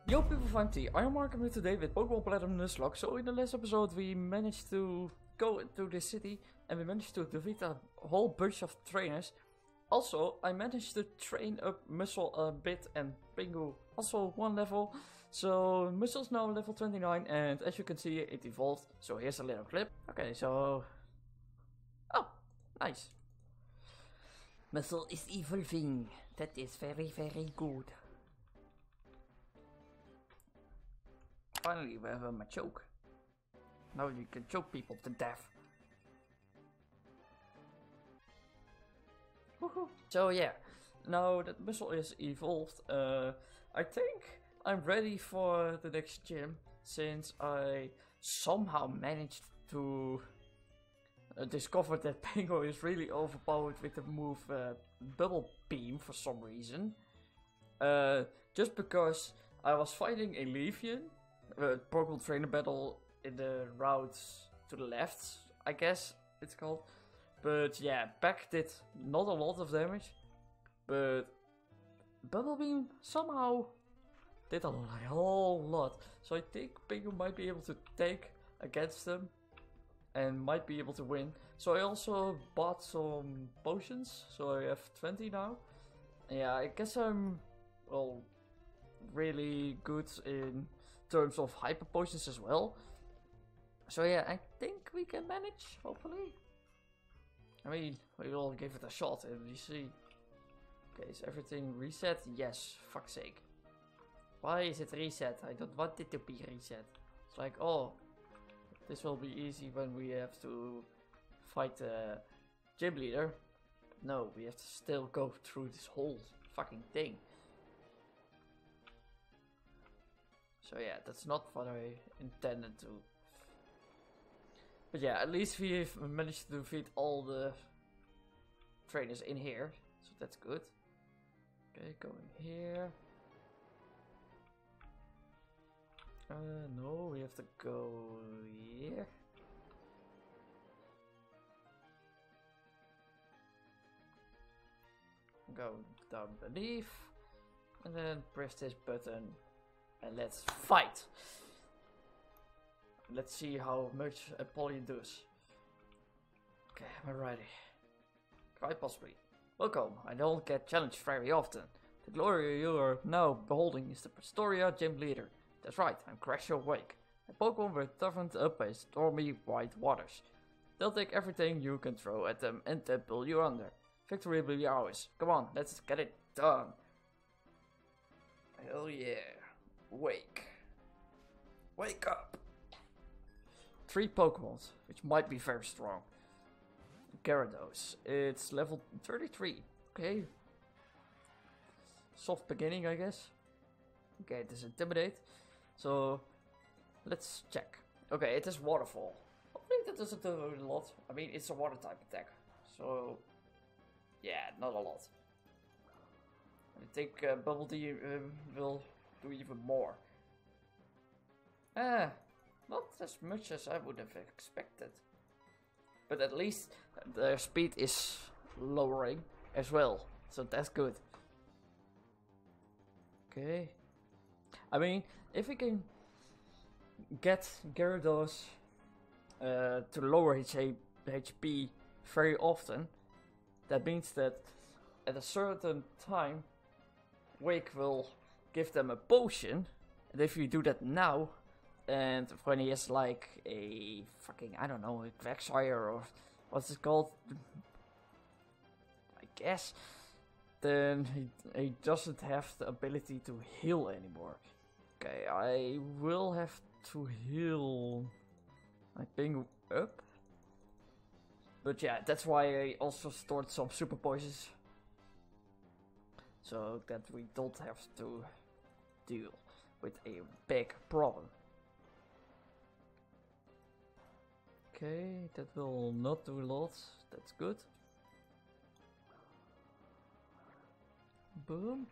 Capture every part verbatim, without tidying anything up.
Yo people of I M T, I am Mark and here today with Pokemon Platinum Nuzlocke. So in the last episode we managed to go into the city and we managed to defeat a whole bunch of trainers. Also, I managed to train up Muscle a bit and Pingu also one level. So Muscle's now level twenty-nine and as you can see it evolved. So here's a little clip. Okay, so... Oh, nice. Muscle is evolving. That is very, very good. Finally, we have a Machoke. Now you can choke people to death. Woohoo! So yeah, now that Muscle is evolved, uh, I think I'm ready for the next gym, since I somehow managed to uh, discover that Pingu is really overpowered with the move uh, Bubble Beam for some reason. Uh, just because I was fighting a Leafeon. Uh, Pokemon Trainer Battle in the routes to the left, I guess it's called. But yeah, Peck did not a lot of damage. But Bubble Beam somehow did a whole lot. So I think Pingu might be able to take against them and might be able to win. So I also bought some potions, so I have twenty now. Yeah, I guess I'm, well, really good in terms of hyper potions as well. So yeah, I think we can manage, hopefully. I mean, we will give it a shot and we see. Okay, is everything reset? Yes, fuck's sake. Why is it reset? I don't want it to be reset. It's like, oh, this will be easy when we have to fight the gym leader. No, we have to still go through this whole fucking thing. So yeah, that's not what I intended to. But yeah, at least we've managed to defeat all the trainers in here. So that's good. Okay, going here. Uh, no, we have to go here. Go down beneath. And then press this button. And let's fight! Let's see how much Apollyon does. Okay, am I ready? Quite possibly. Welcome, I don't get challenged very often. The glory you are now beholding is the Pastoria Gym Leader. That's right, I'm Crasher Wake. A Pokemon were toughened up by stormy white waters. They'll take everything you can throw at them and then pull you under. Victory will be ours. Come on, let's get it done. Hell yeah. Wake. Wake up. Three Pokemon, which might be very strong. Gyarados. It's level thirty-three. Okay. Soft beginning, I guess. Okay, it is Intimidate. So, let's check. Okay, it is Waterfall. I think that doesn't do a lot. I mean, it's a water type attack. So, yeah, not a lot. I think uh, Bubble D um, will do even more. Ah, not as much as I would have expected. But at least their speed is lowering as well. So that's good. Okay. I mean, if we can get Gyarados uh, to lower his H P very often, that means that at a certain time Wake will give them a potion, and if you do that now, and when he has like a fucking, I don't know, a Quagsire or what's it called, I guess, then he, he doesn't have the ability to heal anymore. Okay, I will have to heal my Pingu up. But yeah, that's why I also stored some super poisons. So that we don't have to deal with a big problem. Okay, that will not do a lot. That's good. Boom.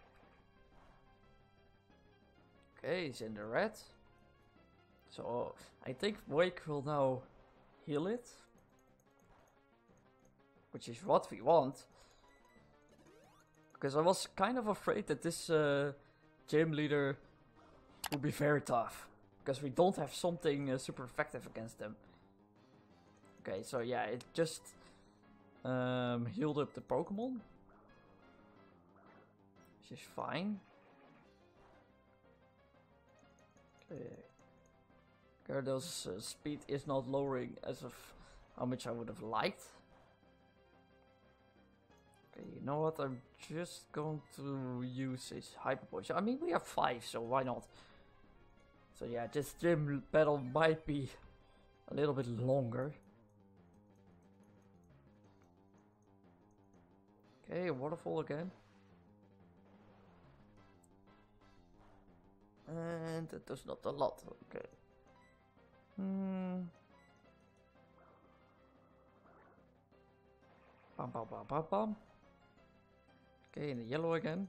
Okay, he's in the red. So I think Wake will now heal it. Which is what we want. Because I was kind of afraid that this uh, gym leader would be very tough. Because we don't have something uh, super effective against them. Okay, so yeah, it just um, healed up the Pokemon. Which is fine. Okay. Gyarados' uh, speed is not lowering as of how much I would have liked. Okay, you know what? I'm just going to use his Hyper Potion. I mean, we have five, so why not? So yeah, this gym battle might be a little bit longer. Okay, a waterfall again. And that does not a lot. Okay. Hmm. Bam, bam, bam, bam, bam. Okay, in the yellow again.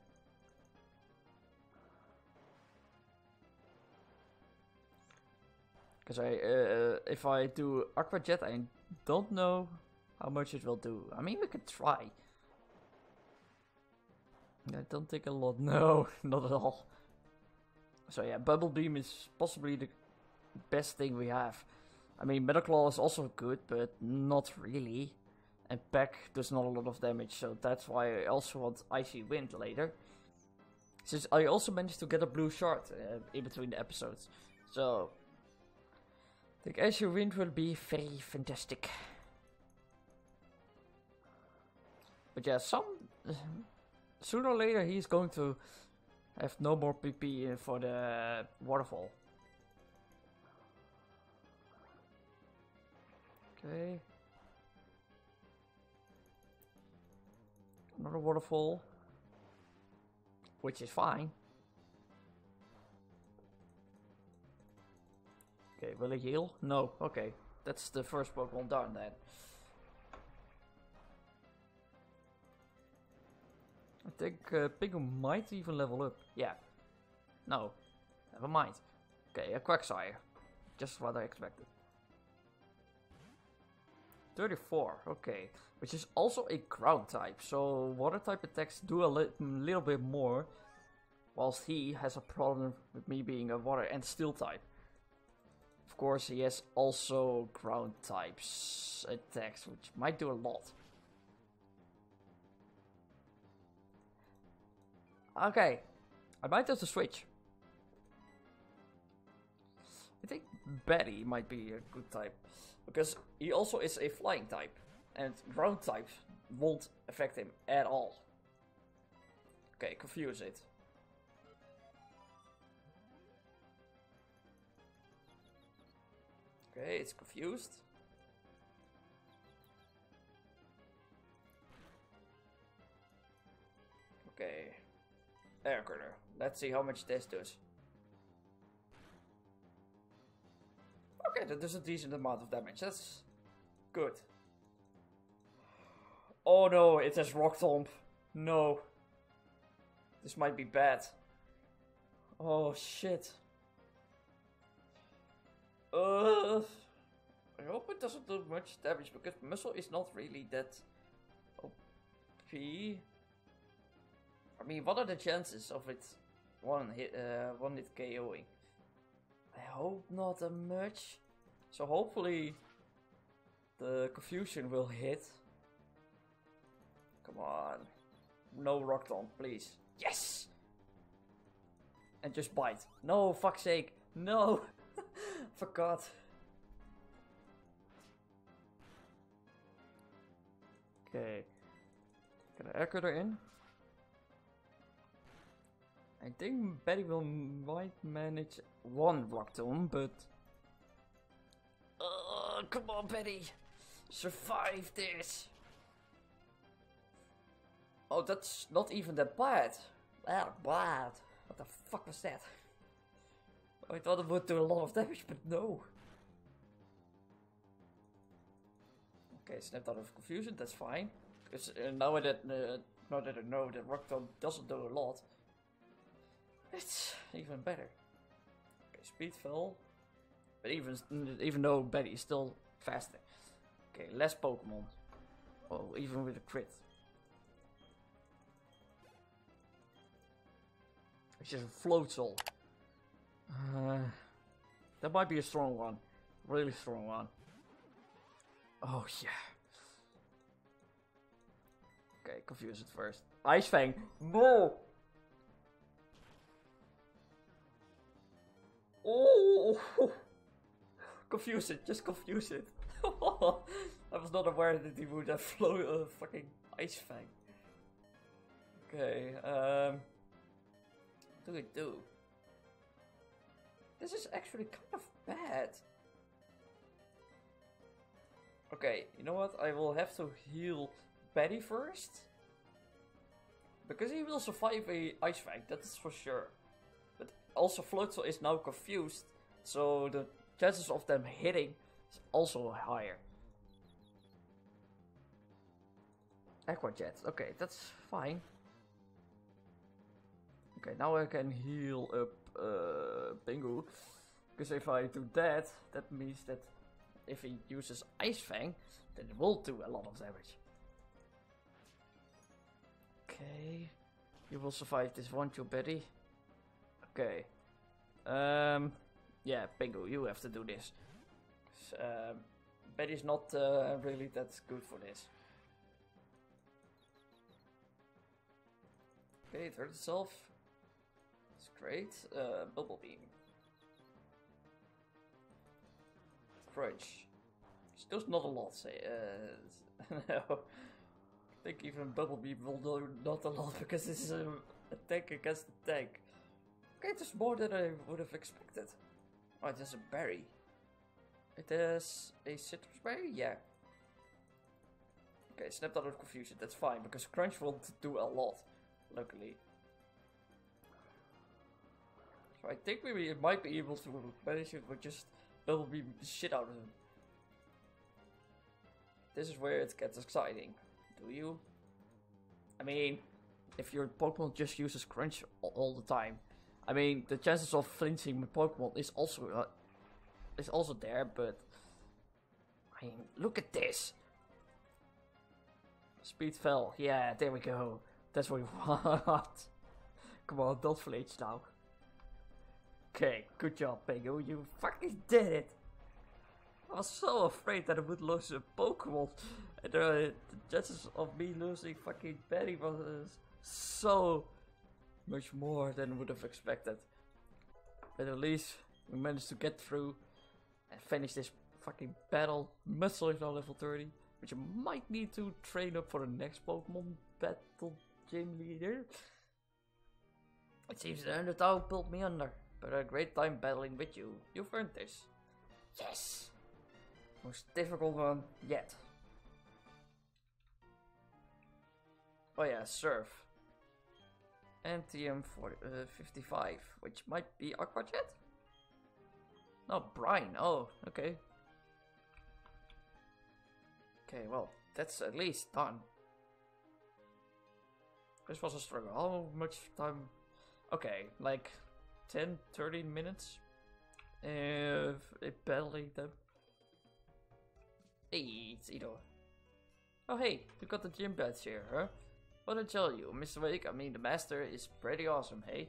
Because I, uh, if I do Aqua Jet, I don't know how much it will do. I mean, we could try. I don't think a lot. No, not at all. So yeah, Bubble Beam is possibly the best thing we have. I mean, Metal Claw is also good, but not really. And Peck does not a lot of damage, so that's why I also want Icy Wind later. Since I also managed to get a blue shard uh, in between the episodes. So, I think Icy Wind will be very fantastic. But yeah, some... sooner or later he's going to have no more P P for the waterfall. Okay. Another waterfall. Which is fine. Okay, will it heal? No, okay. That's the first Pokemon done then. I think uh, Pingu might even level up. Yeah. No. Never mind. Okay, a Quagsire. Just what I expected. thirty-four, okay. Which is also a ground type. So water type attacks do a li little bit more. Whilst he has a problem with me being a water and steel type. Of course, he has also ground types attacks, which might do a lot. Okay, I might have to switch. I think Betty might be a good type. Because he also is a flying type. And ground types won't affect him at all. Okay, confuse it. Okay, it's confused. Okay. Air Cutter. Let's see how much this does. Okay, that does a decent amount of damage. That's good. Oh no, it has Rock Tomb. No. This might be bad. Oh shit. Uh, I hope it doesn't do much damage because Muscle is not really that O P. I mean, what are the chances of it one hit, uh, one hit KOing? I hope not that much. So hopefully the Confusion will hit. Come on. No Rock Tomb, please. Yes! And just bite. No, fuck's sake. No! Forgot. Okay. Get an Air Cutter in. I think Betty will might manage one Rock Tomb, but... Uh, come on, Betty! Survive this! Oh, that's not even that bad. Ah, bad. What the fuck was that? I thought it would do a lot of damage, but no. Okay, snapped out of Confusion, that's fine. Because uh, now that uh, now that I know that Rock Tomb doesn't do a lot, it's even better. Okay, Speed fell. But even even though Betty is still faster. Okay, less Pokemon. Oh, even with a crit. Which is a Floatzel. Uh, that might be a strong one. Really strong one. Oh, yeah. Okay, confuse it first. Ice Fang. No! Oh! Confuse it, just confuse it. I was not aware that he would have flown a uh, fucking Ice Fang. Okay, um... what do we do? This is actually kind of bad. Okay, you know what? I will have to heal Betty first. Because he will survive a Ice Fang, that is for sure. But also Floatzel is now confused, so the chances of them hitting is also higher. Aqua Jet, okay, that's fine. Okay, now I can heal up uh, Pingu. Because if I do that, that means that if he uses Ice Fang, then it will do a lot of damage. Okay, you will survive this, won't you, Betty? Okay. Um, yeah, Pingu, you have to do this. Um, Betty's not uh, really that good for this. Okay, it hurt itself. It's great. Uh, Bubble Beam. Crunch. Still not a lot, say. Uh, no. I think even Bubble Beam will do not a lot because this is an attack against the tank. Okay, it is more than I would have expected. Oh, it has a berry. It has a citrus berry? Yeah. Okay, snapped out of confusion. That's fine because Crunch will do a lot. Luckily. So I think we might be able to manage it with just Bubble Beam the shit out of him. This is where it gets exciting. Do you? I mean, if your Pokemon just uses Crunch all, all the time, I mean, the chances of flinching with Pokemon is also uh, is also there, but I mean, look at this. Speed fell. Yeah, there we go. That's what we want. Come on, don't flinch now. Okay, good job, Pingu. You fucking did it. I was so afraid that I would lose a Pokemon. And uh, the chances of me losing fucking Betty was uh, so much more than I would have expected. But at least we managed to get through and finish this fucking battle. Muscle is now level thirty, which you might need to train up for the next Pokemon battle gym leader. It seems the Undertow pulled me under, but a great time battling with you. You've earned this. Yes! Most difficult one yet. Oh yeah, Surf. And T M fifty-five, which might be Aqua Jet? No, Brine. Oh, okay. Okay, well, that's at least done. This was a struggle. How much time? Okay, like ten, thirty minutes. Uh, battling them. Hey, it's Ito. Oh hey, you got the gym badge here, huh? What I tell you, Mister Wake, I mean the master is pretty awesome, hey?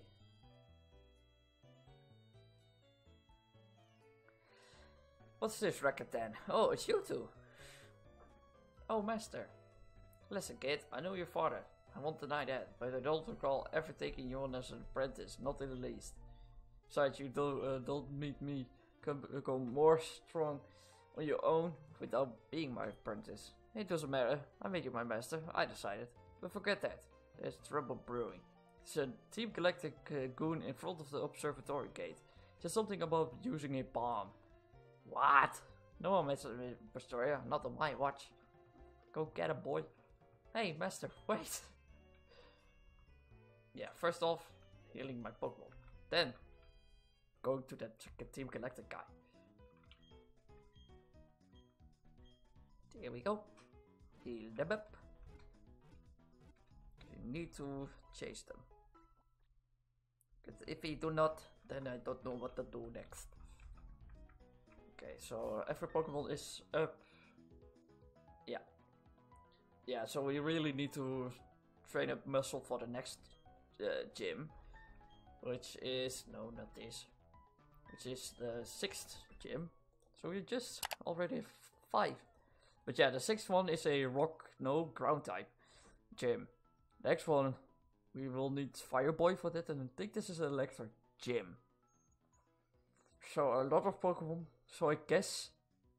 What's this racket then? Oh, it's you two. Oh, master. Listen, kid, I know your father. I won't deny that, but I don't recall ever taking you on as an apprentice, not in the least. Besides, you don't, uh, don't make me come, become more strong on your own without being my apprentice. It doesn't matter, I made you my master, I decided. But forget that, there's trouble brewing. There's a Team Galactic uh, goon in front of the observatory gate. Said something about using a bomb. What? No one messes with Pastoria, not on my watch. Go get him, boy. Hey, master, wait. Yeah, first off, healing my Pokemon. Then, going to that Team Galactic guy. There we go. Heal them up. You need to chase them. Because if we do not, then I don't know what to do next. Okay, so every Pokemon is up. Yeah. Yeah, so we really need to train up muscle for the next uh, gym. Which is, no, not this. which is the sixth gym. So we just already have five. But yeah, the sixth one is a rock, no ground type gym. The next one, we will need Fireboy for that, and I think this is an electric gym. So a lot of Pokemon. So I guess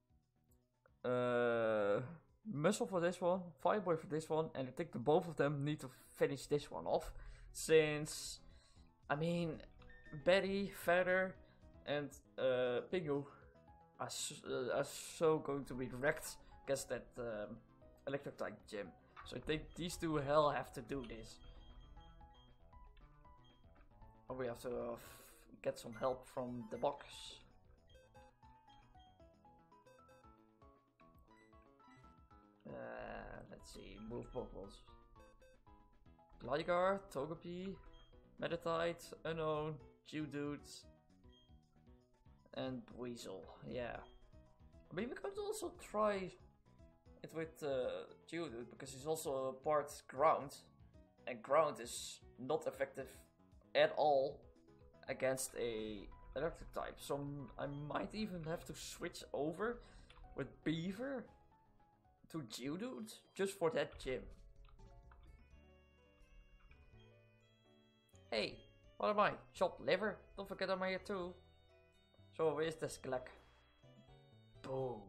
uh, Muscle for this one, Fireboy for this one, and I think the both of them need to finish this one off. Since, I mean, Betty, Feather, and uh, Pingu are, uh, are so going to be wrecked against that um, electric type gym. So I think these two hell have to do this. Or we have to uh, f get some help from the box. Uh, let's see, move Pokeballs. Gligar, Togepi, Meditite, Unknown, Geodude, and Weasel. Yeah. I mean, we could also try it with uh, Geodude, because he's also part ground, and ground is not effective at all against a electric type. So I might even have to switch over with Beaver to Geodude just for that gym. Hey, what am I? Chopped liver? Don't forget I'm here too. So where's this Gleck? Boom.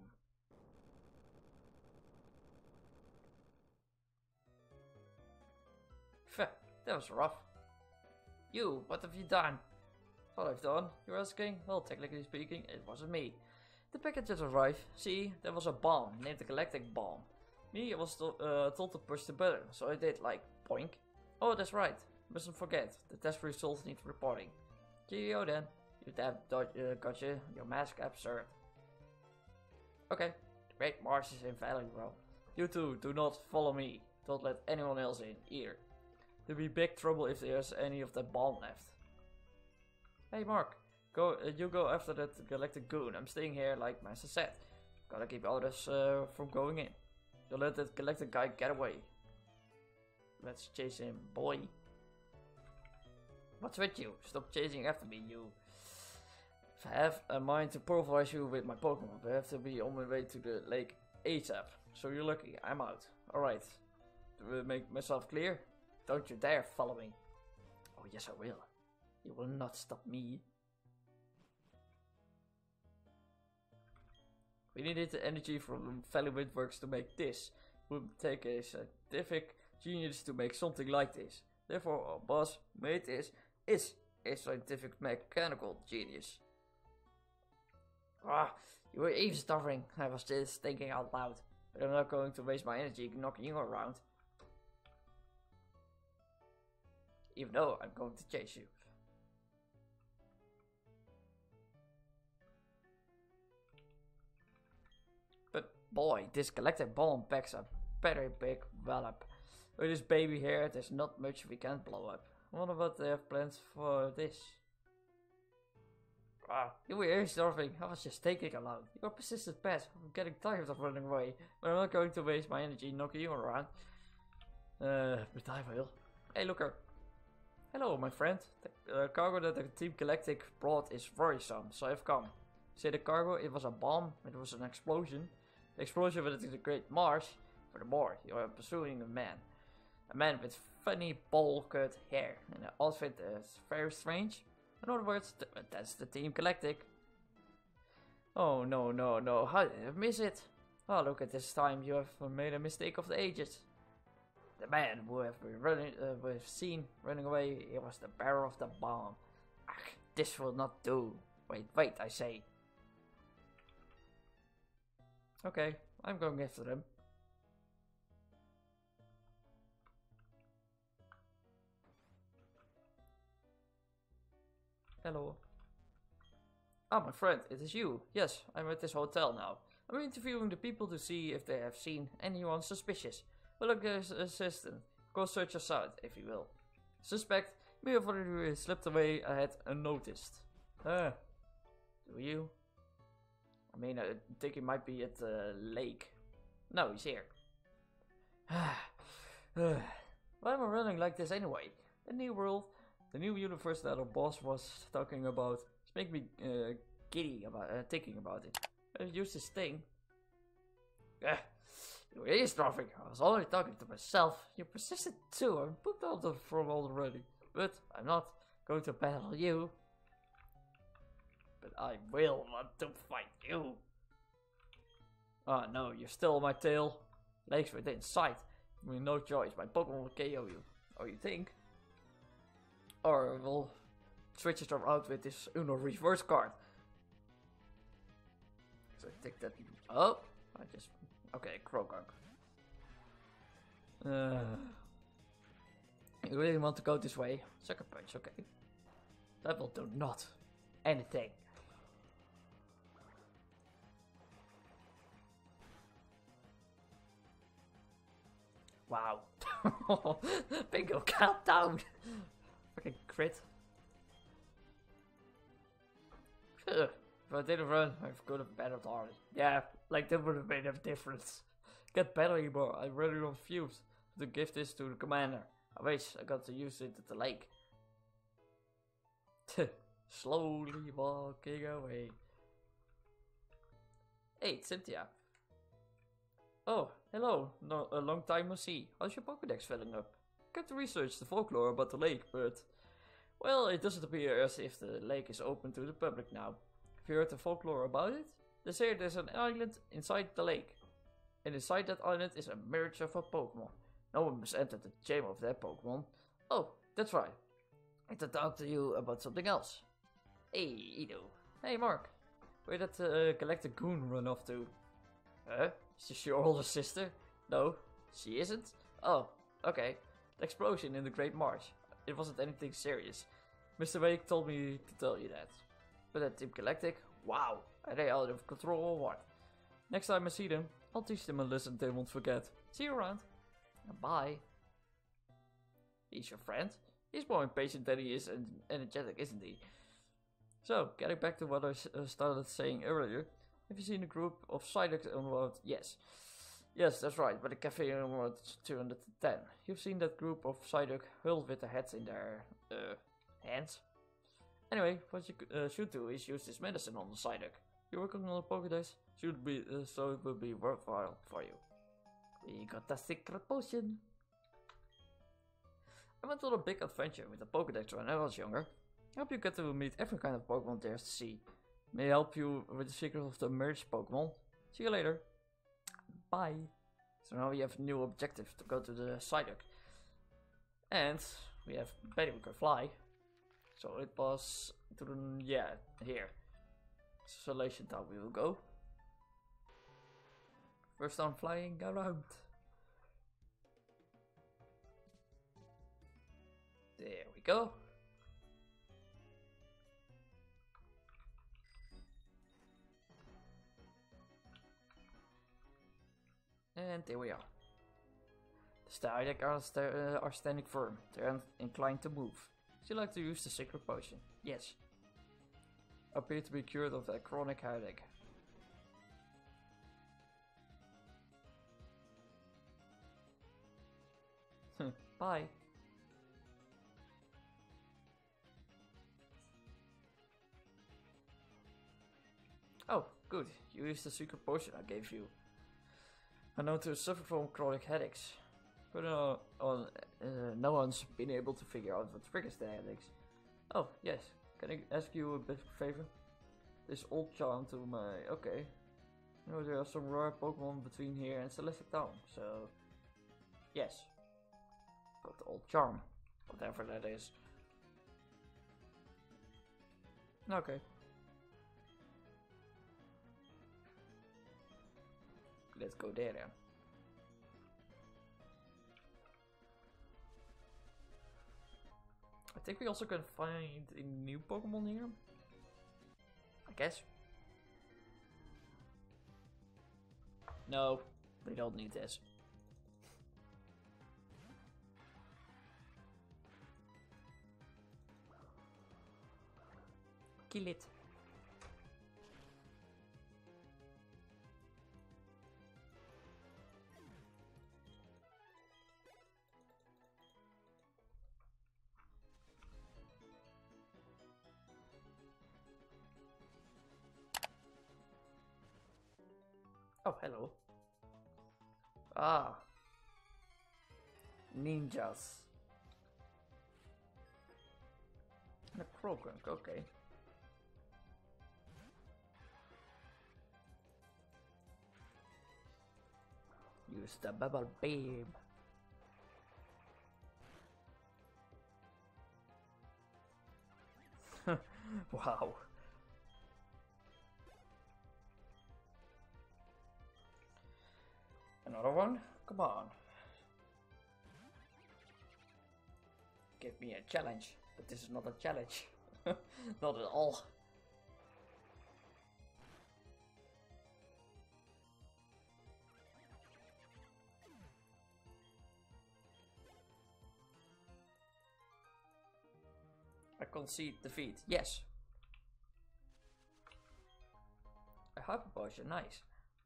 Phew, that was rough. You, what have you done? What I've done, you're asking? Well, technically speaking, it wasn't me. The packages arrived. See, there was a bomb named the Galactic Bomb. Me, I was to uh, told to push the button, so I did, like, boink. Oh, that's right. Mustn't forget, the test results need reporting. Cheerio then. You damn uh, gotcha, your mask absurd. Okay, the Great Marsh is invaluable. You two, do not follow me. Don't let anyone else in, either. There'll be big trouble if there's any of that bomb left. Hey Mark, go. Uh, you go after that Galactic Goon. I'm staying here like Master said. Gotta keep others uh, from going in. Don't let that Galactic guy get away. Let's chase him, boy. What's with you? Stop chasing after me, you. If I have a mind to pulverize you with my Pokemon, I have to be on my way to the lake ASAP. So you're lucky, I'm out. Alright. To make myself clear, don't you dare follow me. Oh yes I will. You will not stop me. We needed the energy from Valley Windworks to make this. It would take a scientific genius to make something like this. Therefore our boss made this is a scientific mechanical genius. Ah, you were eavesdropping. I was just thinking out loud. But I'm not going to waste my energy knocking you around. Even though I'm going to chase you. But boy, this Galactic Bomb packs a very big wallop. With this baby here, there's not much we can't blow up. I wonder what they have plans for this. Ah, you were eavesdropping. I was just taking a loud. You're a persistent pet. I'm getting tired of running away. But I'm not going to waste my energy knocking you around. Uh, but I will. Hey, looker. Hello, my friend. The uh, cargo that the Team Galactic brought is worrisome, so I've come. Say the cargo, it was a bomb, it was an explosion. The explosion with the Great Marsh. Furthermore, you are pursuing a man. A man with funny bowl-cut hair, and an outfit that's very strange. In other words, th that's the Team Galactic. Oh no, no, no, how did I miss it? Oh, look at this time, you have made a mistake of the ages. The man who have been running, uh, we've seen running away, he was the bearer of the bomb. Ach, this will not do. Wait, wait, I say. Okay, I'm going after them. Hello. Ah, my friend, it is you. Yes, I'm at this hotel now. I'm interviewing the people to see if they have seen anyone suspicious. Well, look, there's an assistant. Go search us out, if you will. Suspect may have already slipped away ahead unnoticed. Ah, do you? I mean, I think he might be at the lake. No, he's here. Why am I running like this anyway? The new world, the new universe that our boss was talking about. It's making me uh, giddy about uh, thinking about it. I use this thing. Eh, you eavesdropping. I was already talking to myself. You persisted too. I'm pooped out of from already. But I'm not going to battle you. But I will want to fight you. Oh no, you're still on my tail. Legs within sight. I mean, no choice. My Pokemon will K O you. Or you think? Or we'll switch it around with this Uno reverse card. So I take that. Oh, I just. Okay, Croagunk. Uh, you really want to go this way? Sucker Punch, okay. That will do not anything. Wow. Bingo countdown. Freaking crit. If I didn't run, I could have battled already. Yeah, like that would have made a difference. Get better anymore. I really refuse to give this to the commander. I wish I got to use it at the lake. Slowly walking away. Hey, Cynthia. Oh, hello. No, a long time no see. How's your Pokédex filling up? Got to research the folklore about the lake, but... Well, it doesn't appear as if the lake is open to the public now. Have you heard the folklore about it? They say there's an island inside the lake. And inside that island is a merge of a Pokemon. No one must enter the gym of that Pokemon. Oh, that's right. I had to talk to you about something else. Hey, Edo. Hey, Mark. Where did the uh, Galactic Goon run off to? Huh? Is this your older sister? No, she isn't? Oh, okay. The explosion in the Great Marsh. It wasn't anything serious. Mister Wake told me to tell you that. But at Team Galactic, wow, are they out of control or what? Next time I see them, I'll teach them a lesson they won't forget. See you around. Bye. He's your friend? He's more impatient than he is energetic, isn't he? So, getting back to what I uh, started saying earlier. Have you seen a group of Psyduck on Road? Yes. Yes, that's right, by the cafe on Road two hundred ten. You've seen that group of Psyduck hurled with their heads in their uh, hands. Anyway, what you uh, should do is use this medicine on the Psyduck. You're working on a Pokédex, should be, uh, so it will be worthwhile for you. We got the secret potion. I went on a big adventure with the Pokédex when I was younger. I hope you get to meet every kind of Pokemon there's to see. May I help you with the secret of the merged Pokemon. See you later. Bye. So now we have a new objective to go to the Psyduck. And we have Betty we can fly. So it was to the, yeah, here. Isolation Town we will go. First time flying around. There we go. And there we are. The Psyduck are, st uh, are standing firm. They aren't inclined to move. Would you like to use the secret potion? Yes. Appear to be cured of that chronic headache. Bye. Oh, good. You used the secret potion I gave you. I know to suffer from chronic headaches, but uh, on, uh, no one's been able to figure out what triggers the headaches. Oh, yes. Can I ask you a bit of a favor? This old charm to my... Okay. You know, there are some rare Pokemon between here and Celestic Town, so... Yes. Got the old charm. Whatever that is. Okay. Let's go there then. I think we also can find a new Pokemon here. I guess. No, we don't need this. Kill it. Oh, hello. Ah. Ninjas. And a Krogunk, okay. Use the bubble beam. Wow. Another one? Come on. Give me a challenge. But this is not a challenge. Not at all. I concede defeat. Yes. A hyper potion, nice.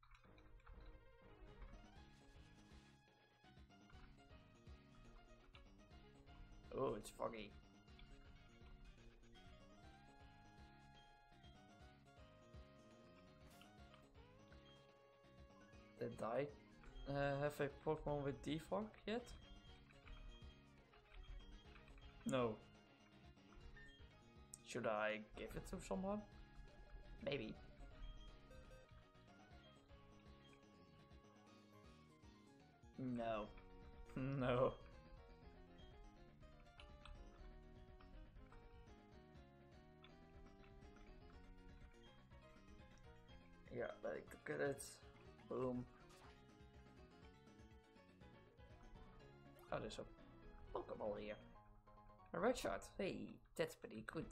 Oh, it's foggy. Did I uh, have a Pokemon with Defog yet? No. Should I give it to someone? Maybe. No. No. Yeah, like, look at it. Boom. Oh, there's a Pokeball here. A red shot. Hey, that's pretty good.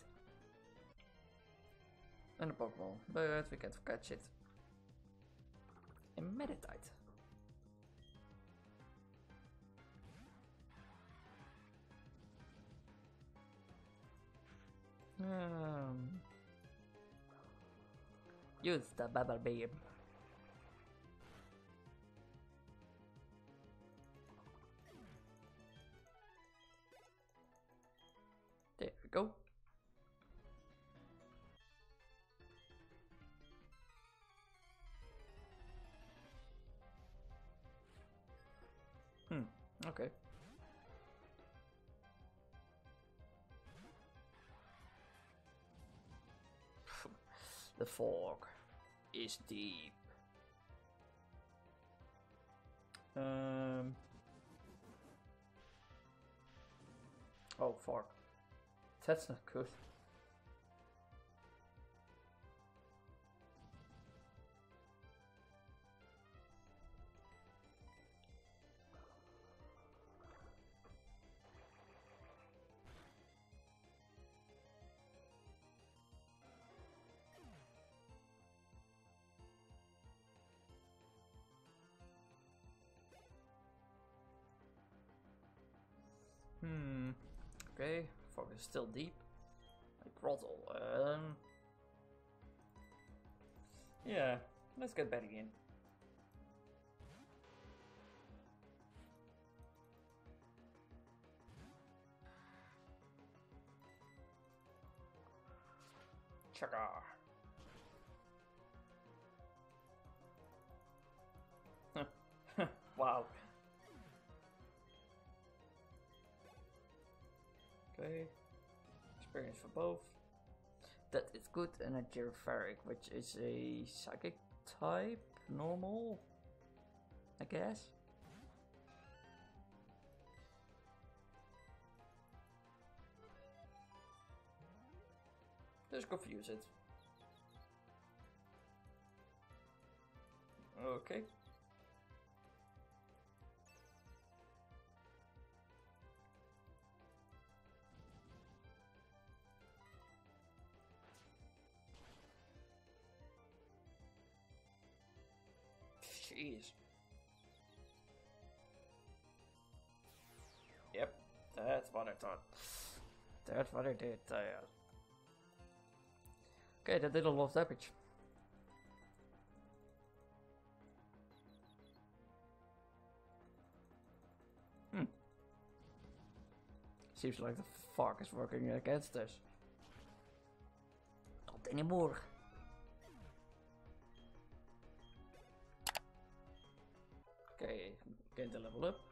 And a Pokeball, but we can't catch it. A Meditite. Um, use the bubble beam. There we go. Hmm, okay. The fog is deep. Um. Oh, fuck. That's not good. Hmm. Okay, fog is still deep. Like Grottle. Um. Yeah, let's get back again. Chaka. Wow. Okay. Experience for both. That is good. And a Girafarig, which is a psychic type. Normal, I guess. Just confuse it. Okay. Jeez. Yep, that's what I thought. That's what I did. Uh, okay, that did a lot of damage. Hmm. Seems like the fog is working against us. Not anymore. Okay, get the level up.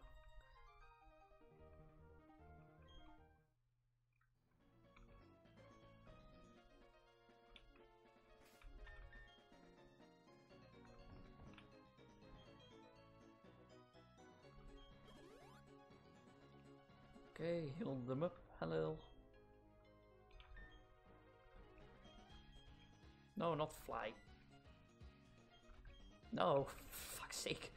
Okay, heal them up. Hello. No, not fly. No, for fuck's sake.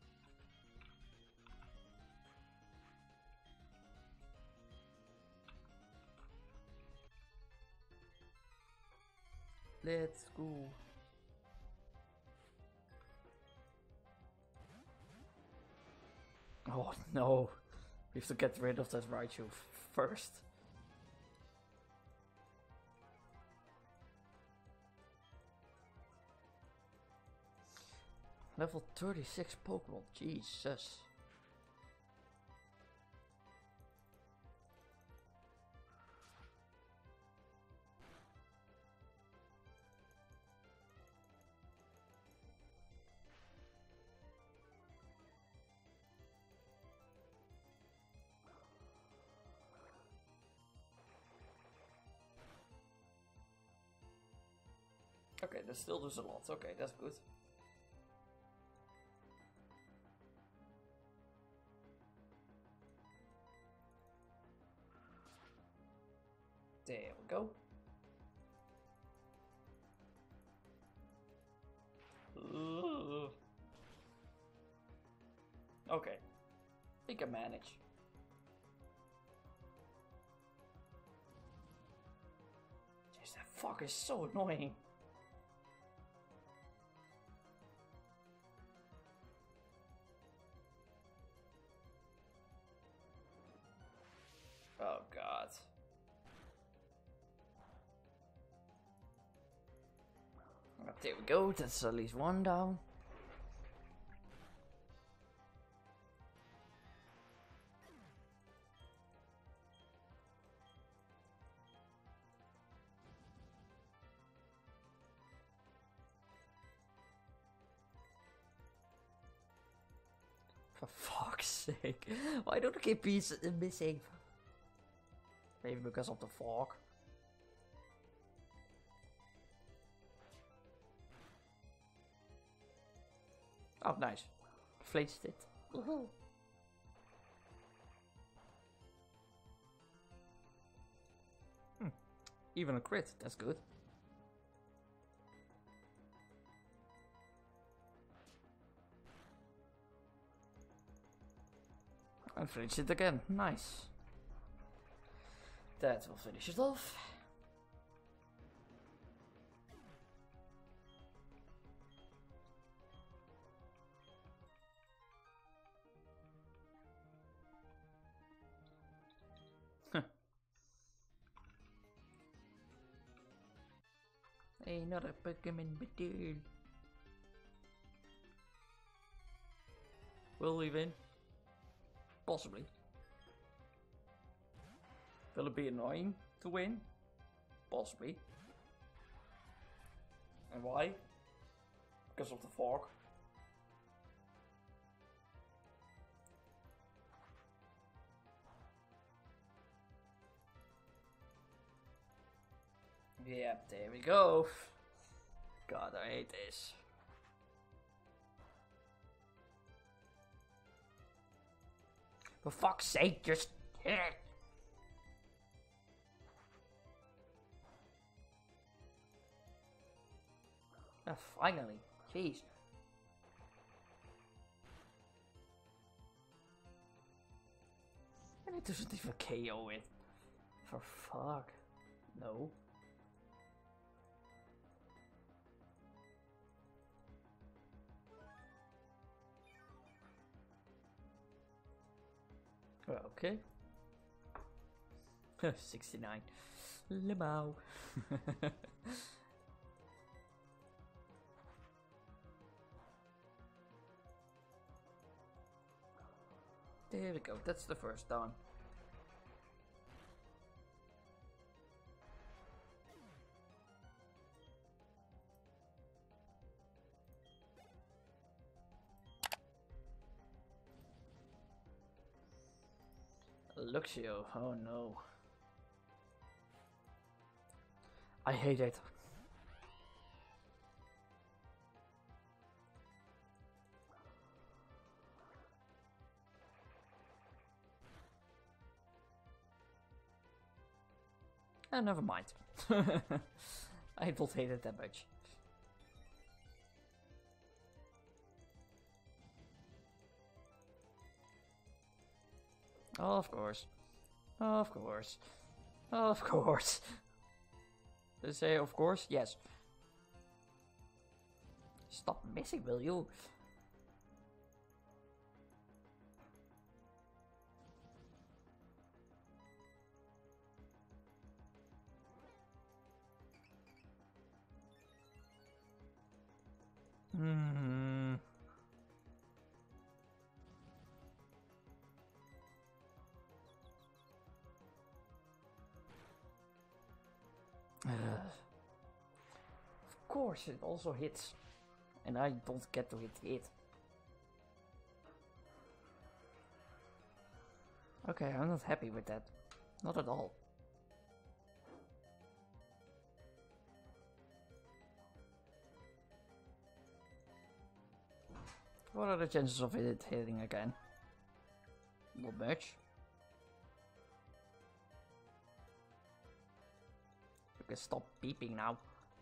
Let's go. Oh no. We have to get rid of that Raichu first. Level thirty-six Pokemon, Jesus. Okay, that still does a lot. Okay, that's good. There we go. Ugh. Okay, we can manage. Jeez, that fuck is so annoying. Oh god. There we go, that's at least one down. For fuck's sake, why don't I keep pieces missing? Maybe because of the fog. Oh, nice. Flinched it. Woohoo. Hmm. Even a crit, that's good. And finish it again. Nice. That will finish it off. Hey, not a Pokemon battle. Will we win? Possibly. Will it be annoying to win? Possibly. And why? Because of the fog. Yep, there we go. God, I hate this. For fuck's sake, just hit it. Ah, finally. Jeez. And it doesn't even K O it. For fuck. No. Okay. sixty-nine. Limau. There we go. That's the first down. Luxio, oh no. I hate it. Oh, never mind. I don't hate it that much. Of course. Of course. Of course. Did I say of course? Yes. Stop missing, will you? Hmm. Of course, it also hits, and I don't get to hit it. Okay, I'm not happy with that. Not at all. What are the chances of it hitting again? Not much. You can stop beeping now.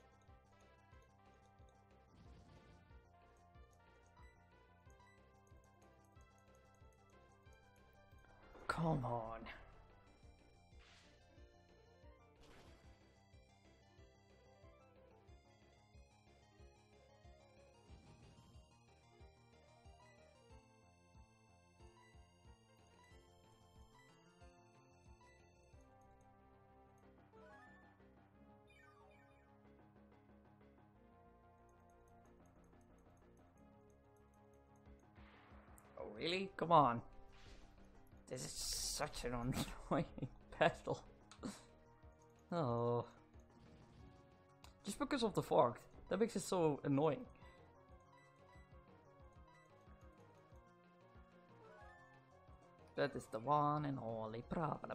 Come on. Oh, really? Come on. This is such an annoying battle. Oh. Just because of the fog. That makes it so annoying. That is the one and only problem.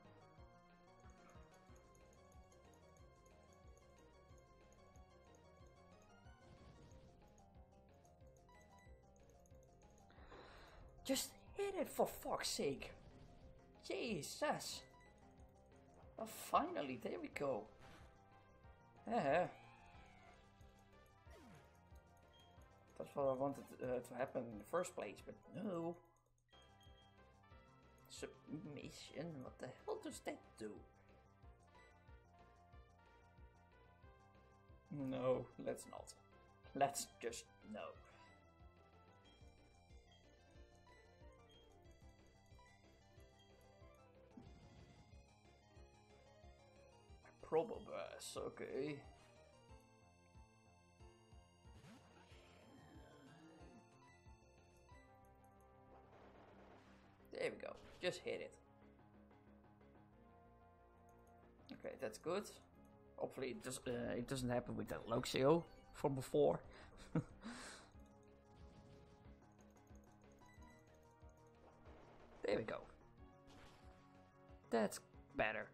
Just hit it for fuck's sake. Jesus. Oh, finally, there we go. Yeah. That's what I wanted uh, to happen in the first place, but no. Submission, what the hell does that do? No, let's not. Let's just no. Probobus, okay. There we go, just hit it. Okay, that's good. Hopefully it, does, uh, it doesn't happen with that Luxio from before. There we go. That's better.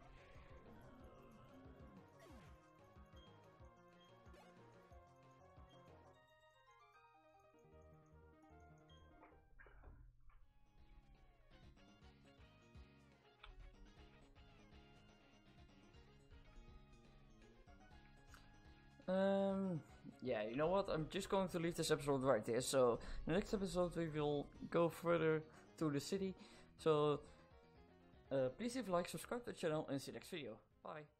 Um, yeah, you know what? I'm just going to leave this episode right there. So, in the next episode, we will go further to the city. So, uh, please leave a like, subscribe to the channel, and see you next video. Bye.